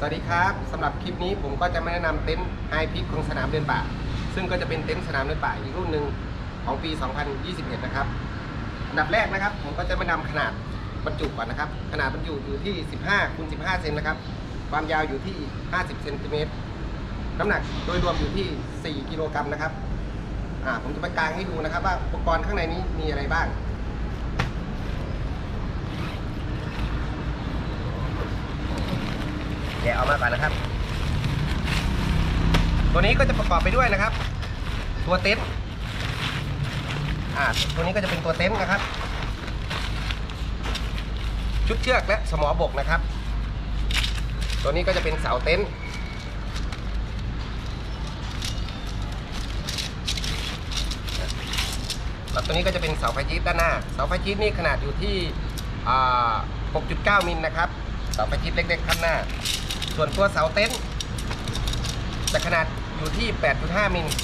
วัสดีครับสำหรับคลิปนี้ผมก็จะมาแนะนำเต็นท์ไฮพิกของสนามเดินป่าซึ่งก็จะเป็นเต็นท์สนามเดินป่าอีกรุ่นหนึ่งของปี 2021 นะครับอันดับแรกนะครับผมก็จะมานำขนาดบรรจุก่อนนะครับขนาดบรรจุอยู่ที่15 x 15 เซนนะครับความยาวอยู่ที่50 เซนติเมตรน้ำหนักโดยรวมอยู่ที่4 กิโลกรัมนะครับผมจะไปกางให้ดูนะครับว่าอุปกรณ์ข้างในนี้มีอะไรบ้างแกะออกมาก่อนนะครับตัวนี้ก็จะประกอบไปด้วยนะครับตัวเต็นท์ตัวนี้ก็จะเป็นตัวเต็นท์นะครับชุดเชือกและสมอบกนะครับตัวนี้ก็จะเป็นเสาเต็นท์แล้วตัวนี้ก็จะเป็นเสาไฟจี๊ดด้านหน้าเสาไฟจี๊ดนี่ขนาดอยู่ที่6.9 มิลนะครับเสาไฟจี๊ดเล็กๆข้างหน้าส่วนตัวเสาเต็นท์จะขนาดอยู่ที่ 8.5 มิล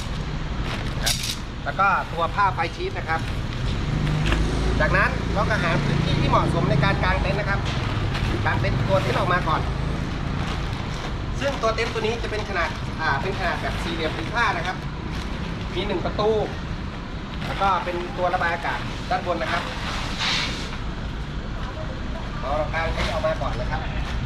แล้วก็ตัวผ้าไฟชีทนะครับจากนั้นเราก็หาพื้นที่ที่เหมาะสมในการกางเต็นท์นะครับกางเต็นท์ตัวเต็นท์ออกมาก่อนซึ่งตัวเต็นท์ตัวนี้จะเป็นขนาดแบบสี่เหลี่ยมผืนผ้านะครับมี1 ประตูแล้วก็เป็นตัวระบายอากาศด้านบนนะครับเรากางเต็นท์ออกมาก่อนนะครับ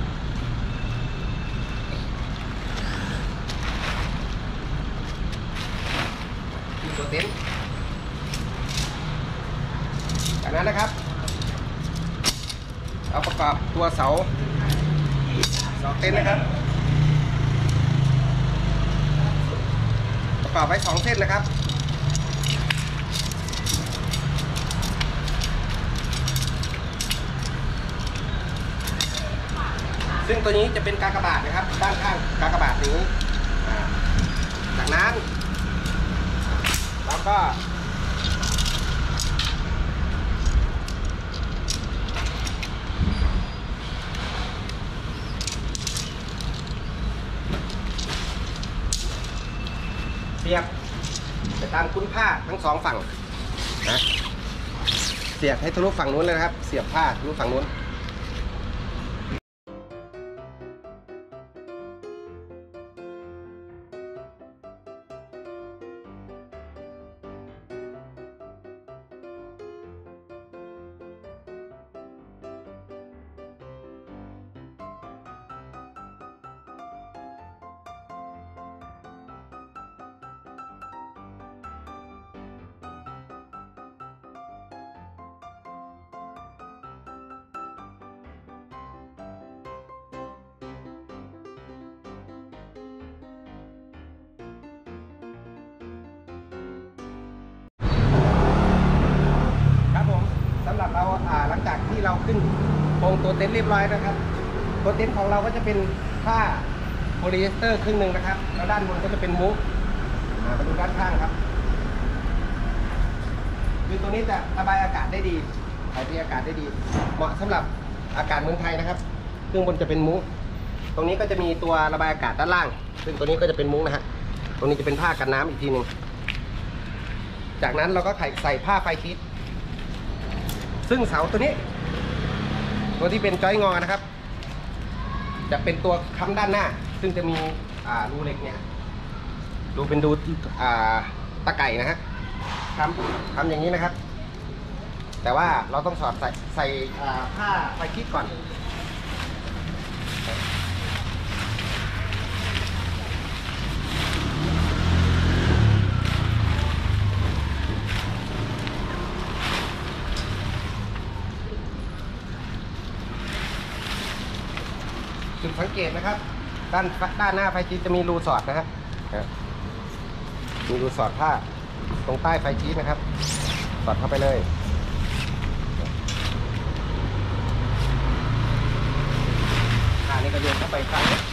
ตัวเต็นท์จากนั้นนะครับเราประกอบตัวเสาเต็นท์นะครับประกอบไว้2 เส้นนะครับซึ่งตัวนี้จะเป็นกากบาทนะครับด้านข้างกากบาทนี้จากนั้นแล้วก็เสียบไปตามคุ้นผ้าทั้ง2 ฝั่งนะเสียบให้ทะลุฝั่งนู้นเลยนะครับเสียบผ้าทะลุฝั่งนู้นสำหรับเราหลังจากที่เราขึ้นโครงตัวเต็นท์เรียบร้อยนะครับตัวเต็นท์ของเราก็จะเป็นผ้าโพลีเอสเตอร์ครึ่งหนึ่งนะครับแล้วด้านบนก็จะเป็นมุ้งมาดูด้านข้างครับคือตัวนี้จะระบายอากาศได้ดีถ่ายเทอากาศได้ดีเหมาะสำหรับอากาศเมืองไทยนะครับเครื่องบนจะเป็นมุ้งตรงนี้ก็จะมีตัวระบายอากาศด้านล่างซึ่งตัวนี้ก็จะเป็นมุ้งนะฮะตรงนี้จะเป็นผ้ากันน้ำอีกทีหนึ่งจากนั้นเราก็ใส่ผ้าไฟชีทซึ่งเสาตัวนี้ตัวที่เป็นจอยงอนะครับจะเป็นตัวค้ำด้านหน้าซึ่งจะมีรูเหล็กเนี่ยรูเป็นรูตะไก่นะฮะค้ำอย่างนี้นะครับแต่ว่าเราต้องสอดใส่ผ้าไฟคิดก่อนจุดสังเกตนะครับด้านหน้าไฟจี๊ดจะมีรูสอดนะครับมีรูสอดผ้าตรงใต้ไฟจี๊ดนะครับสอดเข้าไปเลยผ้านี้ก็โยนเข้าไปข้างนี้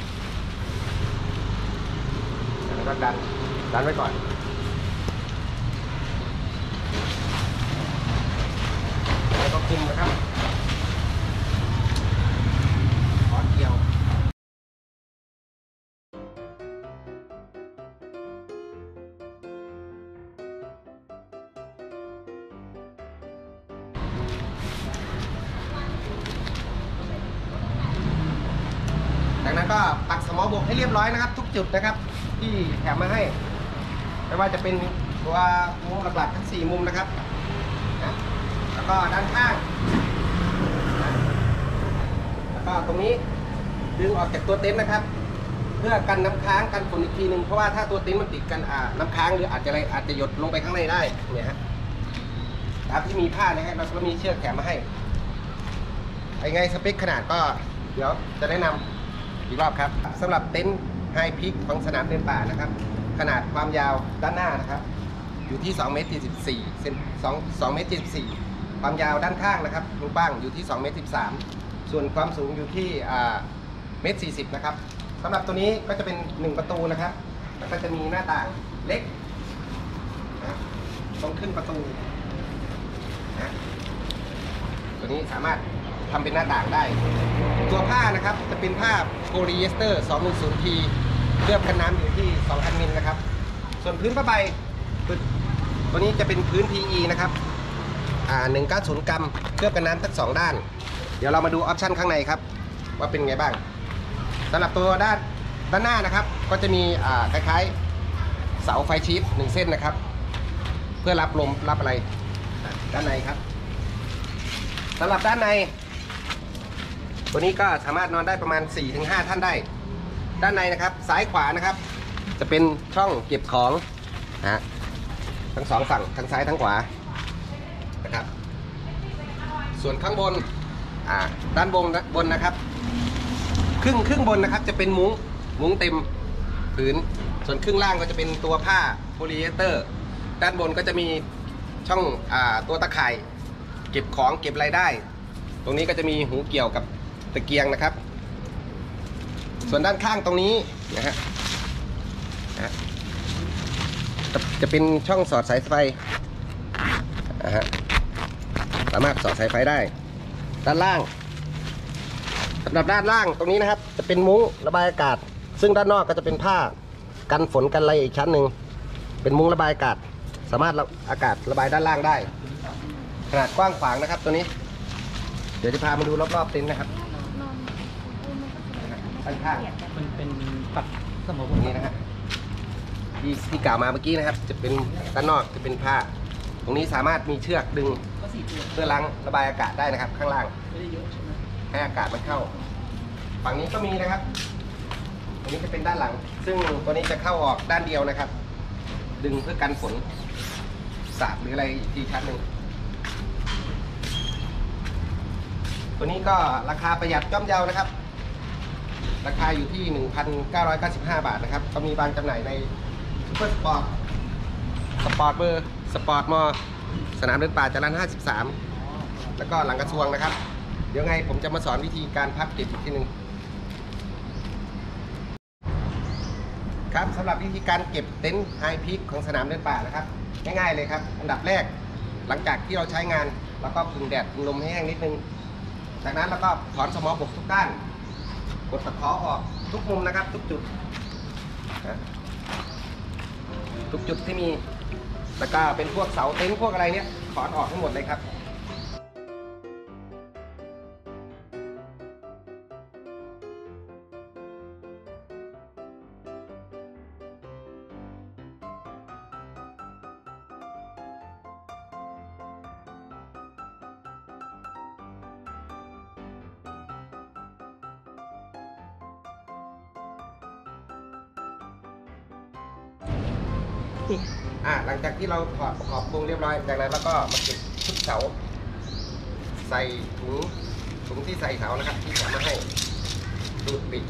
แล้วก็ดันไว้ก่อนแล้วก็คุมนะครับเกี่ยว จก็ปักสมอบกให้เรียบร้อยนะครับ ทุกจุดนะครับที่แถมมาให้ไม่ว่าจะเป็นตัวมุมหลักๆทั้ง4มุมนะครับนะแล้วก็ด้านข้างนะแล้วก็ตรงนี้ดึงออกจากตัวเต็นท์นะครับ เพื่อกันน้ำค้างกันฝนอีกทีหนึ่งเพราะว่าถ้าตัวเต็นท์มันติดกันน้ำค้างหรืออาจจะหยดลงไปข้างในได้เนี่ยฮะครับที่มีผ้านะฮะเราก็มีเชือกแถมมาให้ไงสเปคขนาดก็เดี๋ยวจะแนะนำอีกรอบครับสำหรับเต็นท์ไฮพิกของสนามเดินป่านะครับขนาดความยาวด้านหน้านะครับอยู่ที่2 เมตร 44 เซน2 เมตร 44 ความยาวด้านข้างนะครับรูปบ้างอยู่ที่2 เมตร 13 ส่วนความสูงอยู่ที่เมตร 40 นะครับสำหรับตัวนี้ก็จะเป็น1ประตูนะครับแล้วก็จะมีหน้าต่างเล็กนะตรงขึ้นประตูนะตัวนี้สามารถทำเป็นหน้าต่างได้ตัวผ้านะครับจะเป็นผ้าโพลีเอสเตอร์ 210T เคลือบกันน้ำอยู่ที่ 2,000 มิลนะครับส่วนพื้นผ้าใบตัวนี้จะเป็นพื้น PE นะครับ190 กรัมเคลือบกันน้ำทั้ง2ด้านเดี๋ยวเรามาดูออปชั่นข้างในครับว่าเป็นไงบ้างสำหรับตัวด้านหน้านะครับก็จะมีคล้ายๆเสาไฟชีพ1เส้นนะครับเพื่อรับลมรับอะไรด้านในครับสำหรับด้านในตัวนี้ก็สามารถนอนได้ประมาณ 4-5 ท่านได้ด้านในนะครับซ้ายขวานะครับจะเป็นช่องเก็บของทั้ง2ฝั่งทั้งซ้ายทั้งขวานะครับส่วนข้างบนด้านบนนะครับครึ่งบนนะครับจะเป็นมุ้งเต็มผืนส่วนครึ่งล่างก็จะเป็นตัวผ้าโพลีเอสเตอร์ด้านบนก็จะมีช่องตัวตะข่ายเก็บของเก็บรายได้ตรงนี้ก็จะมีหูเกี่ยวกับตะเกียงนะครับส่วนด้านข้างตรงนี้นะฮะจะเป็นช่องสอดสายไฟสามารถสอดสายไฟได้ด้านล่างสำหรับด้านล่างตรงนี้นะครับจะเป็นมุ้งระบายอากาศซึ่งด้านนอกก็จะเป็นผ้ากันฝนกันอะไรอีกชั้นหนึ่งเป็นมุ้งระบายอากาศสามารถอากาศระบายด้านล่างได้ขนาดกว้างขวางนะครับตัวนี้เดี๋ยวจะพามาดูรอบๆเต็นท์นะครับด้านข้างมันเป็นปักสมองนี้นะฮะที่กล่าวมาเมื่อกี้นะครับจะเป็นด้านนอกจะเป็นผ้าตรงนี้สามารถมีเชือกดึงเพื่อล้างระบายอากาศได้นะครับข้างล่างให้อากาศมันเข้าฝั่งนี้ก็มีนะครับตรงนี้จะเป็นด้านหลังซึ่งตัวนี้จะเข้าออกด้านเดียวนะครับดึงเพื่อกันฝนสาดหรืออะไรอีกทีชั้นหนึ่งตัวนี้ก็ราคาประหยัดย่อมเยานะครับราคาอยู่ที่ 1,995 บาทนะครับก็มีบางจำหน่ายในซุปเปอร์สปอร์ตเบอร์สปอร์ตมอสนามเดินป่าจรัญ53แล้วก็หลังกระทรวงนะครับเดี๋ยวไงผมจะมาสอนวิธีการพับเก็บอีกทีหนึ่งครับสำหรับวิธีการเก็บเต็นท์ไฮพีคของสนามเดินป่านะครับง่ายๆเลยครับอันดับแรกหลังจากที่เราใช้งานแล้วก็พึ่งแดดพึ่งลมให้แห้งนิดนึงจากนั้นเราก็ถอนสมอบกทุกด้านกดตะขอออกทุกมุมนะครับทุกจุดที่มีแล้วก็เป็นพวกเสาเต็นท์พวกอะไรเนี้ยถอนออกทั้งหมดเลยครับหลังจากที่เราถอดประกอบโครงเรียบร้อยจากนั้นเราก็มาเก็บชุดเสาใส่ถุงที่ใส่เสานะครับที่แถมมาให้ดูดปิด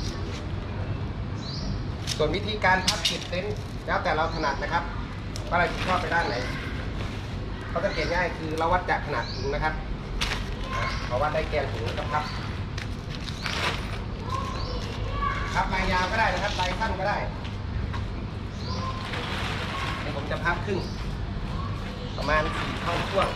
ส่วนวิธีการพับเก็บเต็นท์แล้วแต่เราถนัดนะครับว่าเราจะชอบไปด้านไหนเขาจะเก็บง่ายคือเราวัดจากขนาดถุงนะครับเพราะว่าได้แกนถุงแล้วก็พับลายยาวก็ได้นะครับลายสั้นก็ได้ผมจะพับครึ่งประมาณ4 เท่าช่วง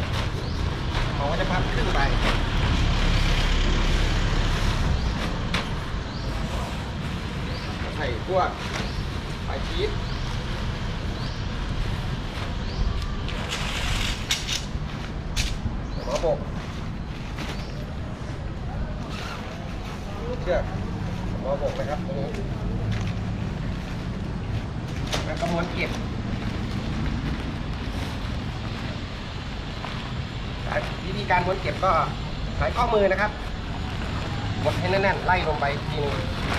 ผมก็จะพับครึ่งไปพวกไฟชีสหัวบกเชือกหัวบกนะครับตรงนี้แล้วก็ม้วนเก็บวิธีการม้วนเก็บก็ใช้ข้อมือนะครับกดให้แน่นๆไล่ลงไปทีนึง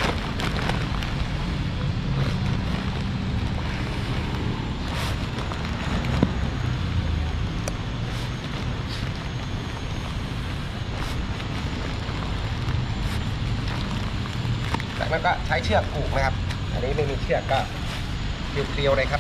จากนั้นก็ใช้เชือกผูกนะครับอันนี้ไม่มีเชือกก็เกลียวๆเลยครับ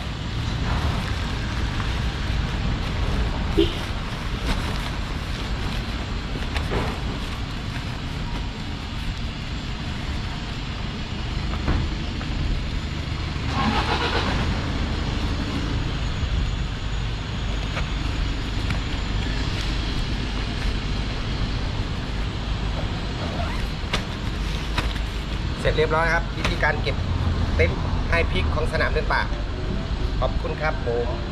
เสร็จเรียบร้อยครับวิธีการเก็บเต็นท์ให้พริกของสนามเดินป่าขอบคุณครับผม